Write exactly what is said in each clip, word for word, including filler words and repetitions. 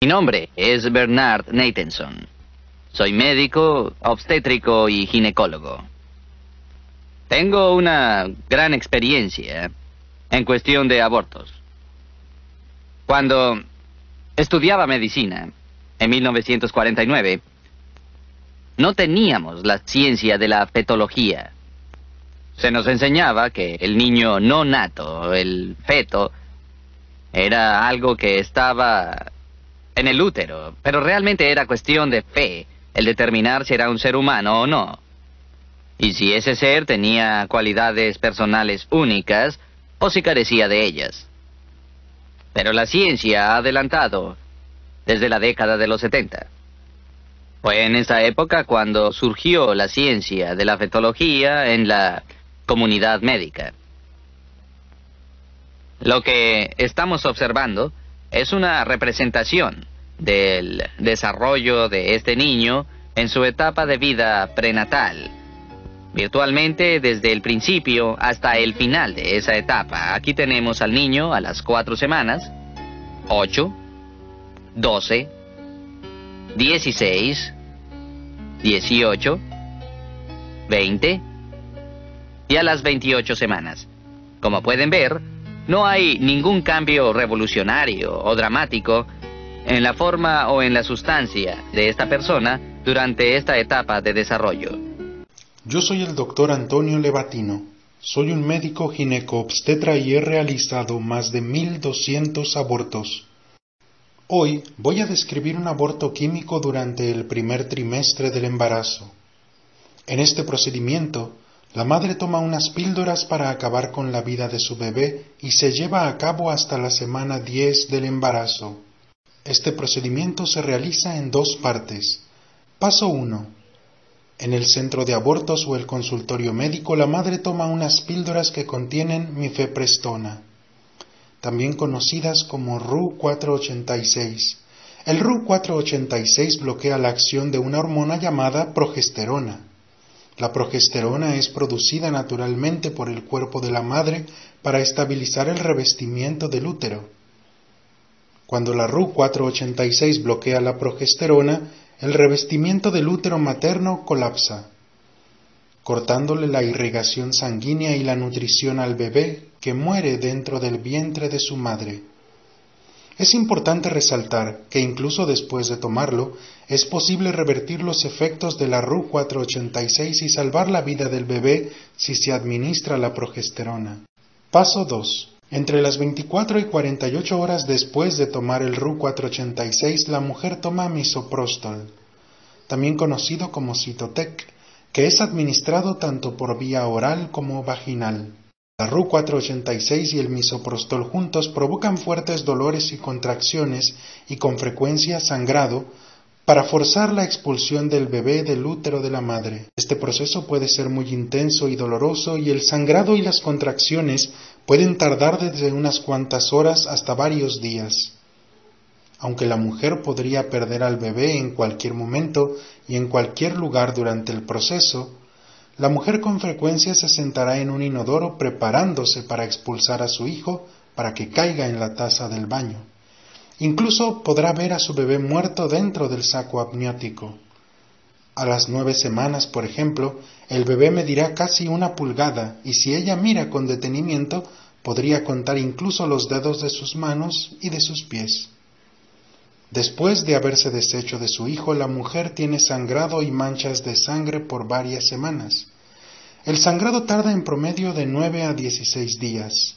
Mi nombre es Bernard Nathanson. Soy médico, obstétrico y ginecólogo. Tengo una gran experiencia en cuestión de abortos. Cuando estudiaba medicina, en mil novecientos cuarenta y nueve, no teníamos la ciencia de la fetología. Se nos enseñaba que el niño no nato, el feto, era algo que estaba en el útero, pero realmente era cuestión de fe, el determinar si era un ser humano o no. Y si ese ser tenía cualidades personales únicas o si carecía de ellas. Pero la ciencia ha adelantado desde la década de los setenta. Fue en esa época cuando surgió la ciencia de la fetología en la comunidad médica. Lo que estamos observando es una representación del desarrollo de este niño en su etapa de vida prenatal, virtualmente desde el principio hasta el final de esa etapa. Aquí tenemos al niño a las cuatro semanas, ocho, doce, dieciséis, dieciocho, veinte y a las veintiocho semanas. Como pueden ver, no hay ningún cambio revolucionario o dramático en la forma o en la sustancia de esta persona durante esta etapa de desarrollo. Yo soy el doctor Antonio Levatino. Soy un médico gineco-obstetra y he realizado más de mil doscientos abortos. Hoy voy a describir un aborto químico durante el primer trimestre del embarazo. En este procedimiento, la madre toma unas píldoras para acabar con la vida de su bebé y se lleva a cabo hasta la semana diez del embarazo. Este procedimiento se realiza en dos partes. Paso uno. En el centro de abortos o el consultorio médico, la madre toma unas píldoras que contienen mifeprestona, también conocidas como R U cuatrocientos ochenta y seis. El R U cuatrocientos ochenta y seis bloquea la acción de una hormona llamada progesterona. La progesterona es producida naturalmente por el cuerpo de la madre para estabilizar el revestimiento del útero. Cuando la R U cuatrocientos ochenta y seis bloquea la progesterona, el revestimiento del útero materno colapsa, cortándole la irrigación sanguínea y la nutrición al bebé, que muere dentro del vientre de su madre. Es importante resaltar que incluso después de tomarlo, es posible revertir los efectos de la R U cuatrocientos ochenta y seis y salvar la vida del bebé si se administra la progesterona. Paso dos. Entre las veinticuatro y cuarenta y ocho horas después de tomar el R U cuatrocientos ochenta y seis, la mujer toma misoprostol, también conocido como Cytotec, que es administrado tanto por vía oral como vaginal. La R U cuatrocientos ochenta y seis y el misoprostol juntos provocan fuertes dolores y contracciones y con frecuencia sangrado para forzar la expulsión del bebé del útero de la madre. Este proceso puede ser muy intenso y doloroso y el sangrado y las contracciones pueden tardar desde unas cuantas horas hasta varios días. Aunque la mujer podría perder al bebé en cualquier momento y en cualquier lugar durante el proceso, la mujer con frecuencia se sentará en un inodoro preparándose para expulsar a su hijo para que caiga en la taza del baño. Incluso podrá ver a su bebé muerto dentro del saco amniótico. A las nueve semanas, por ejemplo, el bebé medirá casi una pulgada y si ella mira con detenimiento, podría contar incluso los dedos de sus manos y de sus pies. Después de haberse deshecho de su hijo, la mujer tiene sangrado y manchas de sangre por varias semanas. El sangrado tarda en promedio de nueve a dieciséis días.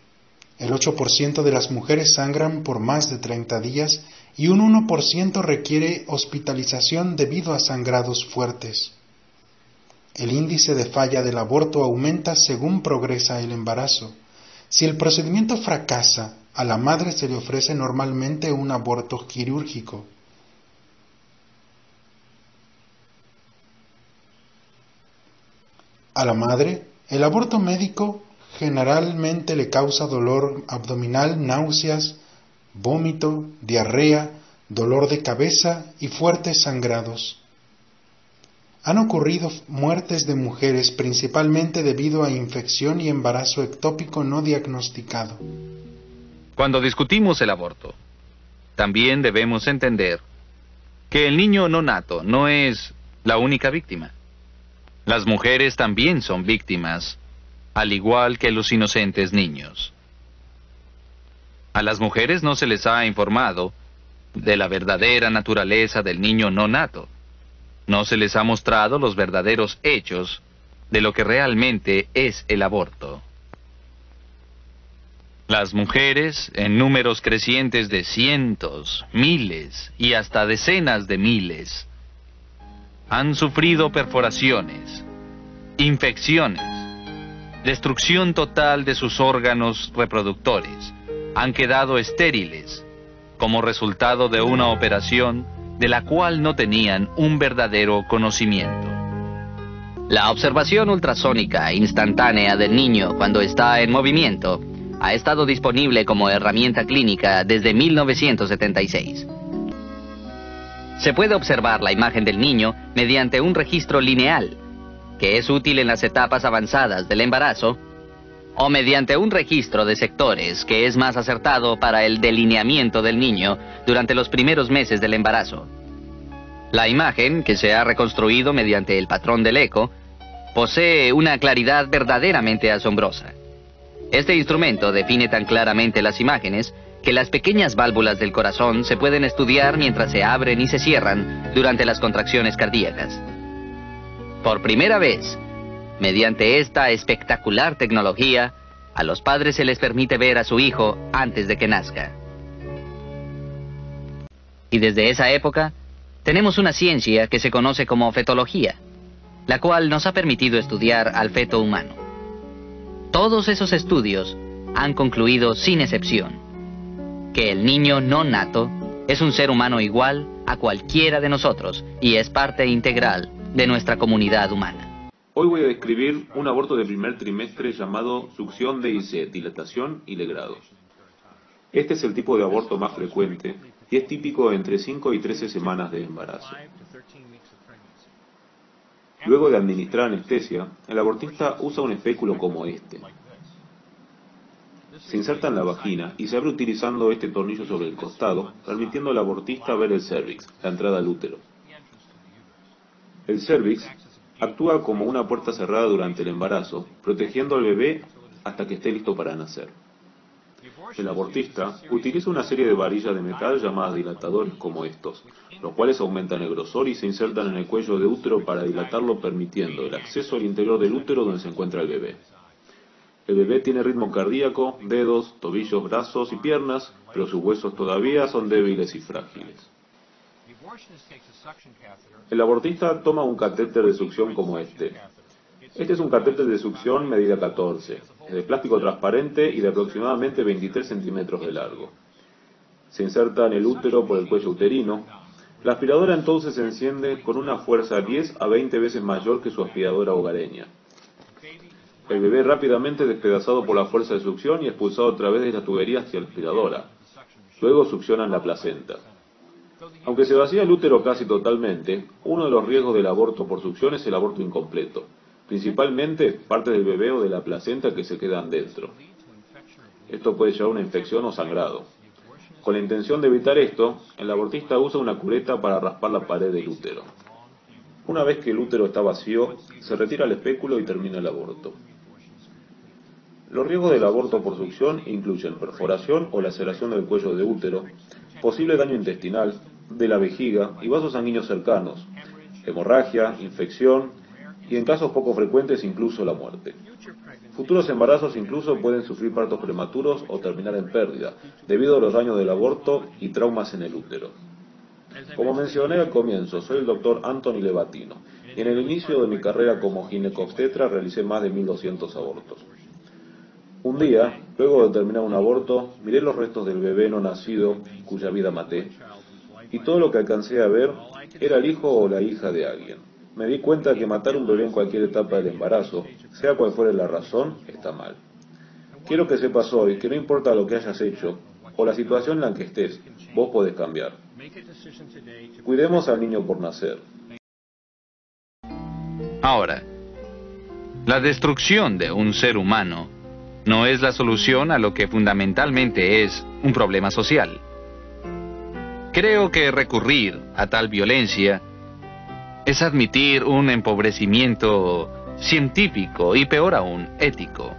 El ocho por ciento de las mujeres sangran por más de treinta días y un uno por ciento requiere hospitalización debido a sangrados fuertes. El índice de falla del aborto aumenta según progresa el embarazo. Si el procedimiento fracasa, a la madre se le ofrece normalmente un aborto quirúrgico. A la madre, el aborto médico generalmente le causa dolor abdominal, náuseas, vómito, diarrea, dolor de cabeza y fuertes sangrados. Han ocurrido muertes de mujeres principalmente debido a infección y embarazo ectópico no diagnosticado. Cuando discutimos el aborto, también debemos entender que el niño no nato no es la única víctima. Las mujeres también son víctimas, al igual que los inocentes niños. A las mujeres no se les ha informado de la verdadera naturaleza del niño no nato. No se les ha mostrado los verdaderos hechos de lo que realmente es el aborto. Las mujeres, en números crecientes de cientos, miles y hasta decenas de miles, han sufrido perforaciones, infecciones, destrucción total de sus órganos reproductores, han quedado estériles como resultado de una operación de la cual no tenían un verdadero conocimiento. La observación ultrasónica instantánea del niño cuando está en movimiento ha estado disponible como herramienta clínica desde mil novecientos setenta y seis. Se puede observar la imagen del niño mediante un registro lineal, que es útil en las etapas avanzadas del embarazo, o mediante un registro de sectores, que es más acertado para el delineamiento del niño durante los primeros meses del embarazo. La imagen, que se ha reconstruido mediante el patrón del eco, posee una claridad verdaderamente asombrosa. Este instrumento define tan claramente las imágenes que las pequeñas válvulas del corazón se pueden estudiar mientras se abren y se cierran durante las contracciones cardíacas. Por primera vez, mediante esta espectacular tecnología, a los padres se les permite ver a su hijo antes de que nazca. Y desde esa época, tenemos una ciencia que se conoce como fetología, la cual nos ha permitido estudiar al feto humano. Todos esos estudios han concluido sin excepción que el niño no nato es un ser humano igual a cualquiera de nosotros y es parte integral de nuestra comunidad humana. Hoy voy a describir un aborto de primer trimestre llamado succión de I C, dilatación y legrado. Este es el tipo de aborto más frecuente y es típico entre cinco y trece semanas de embarazo. Luego de administrar anestesia, el abortista usa un espéculo como este. Se inserta en la vagina y se abre utilizando este tornillo sobre el costado, permitiendo al abortista ver el cérvix, la entrada al útero. El cérvix actúa como una puerta cerrada durante el embarazo, protegiendo al bebé hasta que esté listo para nacer. El abortista utiliza una serie de varillas de metal llamadas dilatadores como estos, los cuales aumentan el grosor y se insertan en el cuello de útero para dilatarlo, permitiendo el acceso al interior del útero donde se encuentra el bebé. El bebé tiene ritmo cardíaco, dedos, tobillos, brazos y piernas, pero sus huesos todavía son débiles y frágiles. El abortista toma un catéter de succión como este. Este es un catéter de succión medida catorce, es de plástico transparente y de aproximadamente veintitrés centímetros de largo. Se inserta en el útero por el cuello uterino. La aspiradora entonces se enciende con una fuerza diez a veinte veces mayor que su aspiradora hogareña. El bebé es rápidamente despedazado por la fuerza de succión y expulsado a través de la tubería hacia la aspiradora. Luego succionan la placenta. Aunque se vacía el útero casi totalmente, uno de los riesgos del aborto por succión es el aborto incompleto, principalmente parte del bebé o de la placenta que se quedan dentro. Esto puede llevar a una infección o sangrado. Con la intención de evitar esto, el abortista usa una cureta para raspar la pared del útero. Una vez que el útero está vacío, se retira el espéculo y termina el aborto. Los riesgos del aborto por succión incluyen perforación o laceración del cuello de útero, posible daño intestinal, de la vejiga y vasos sanguíneos cercanos, hemorragia, infección y en casos poco frecuentes incluso la muerte. Futuros embarazos incluso pueden sufrir partos prematuros o terminar en pérdida, debido a los daños del aborto y traumas en el útero. Como mencioné al comienzo, soy el doctor Anthony Levatino, y en el inicio de mi carrera como ginecobstetra realicé más de mil doscientos abortos. Un día, luego de terminar un aborto, miré los restos del bebé no nacido, cuya vida maté, y todo lo que alcancé a ver era el hijo o la hija de alguien. Me di cuenta que matar un bebé en cualquier etapa del embarazo, sea cual fuere la razón, está mal. Quiero que sepas hoy que no importa lo que hayas hecho, o la situación en la que estés, vos podés cambiar. Cuidemos al niño por nacer. Ahora, la destrucción de un ser humano no es la solución a lo que fundamentalmente es un problema social. Creo que recurrir a tal violencia es admitir un empobrecimiento científico y, peor aún, ético.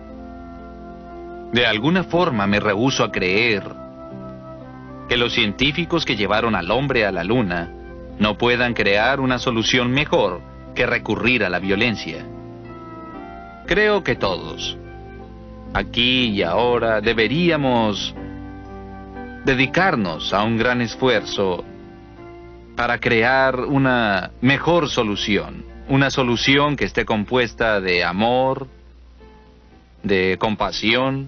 De alguna forma me rehúso a creer que los científicos que llevaron al hombre a la luna no puedan crear una solución mejor que recurrir a la violencia. Creo que todos, aquí y ahora, deberíamos dedicarnos a un gran esfuerzo para crear una mejor solución, una solución que esté compuesta de amor, de compasión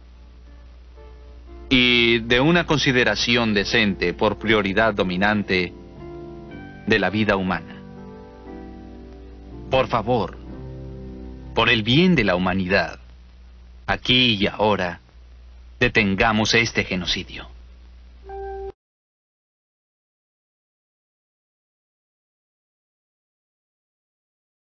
y de una consideración decente por prioridad dominante de la vida humana. Por favor, por el bien de la humanidad, aquí y ahora, detengamos este genocidio.